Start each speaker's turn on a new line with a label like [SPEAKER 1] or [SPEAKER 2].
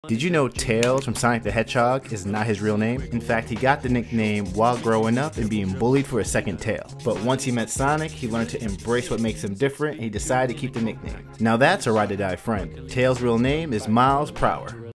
[SPEAKER 1] Did you know Tails from Sonic the Hedgehog is not his real name? In fact, he got the nickname while growing up and being bullied for his second tail. But once he met Sonic, he learned to embrace what makes him different and he decided to keep the nickname. Now that's a ride or die friend. Tails' real name is Miles Prower.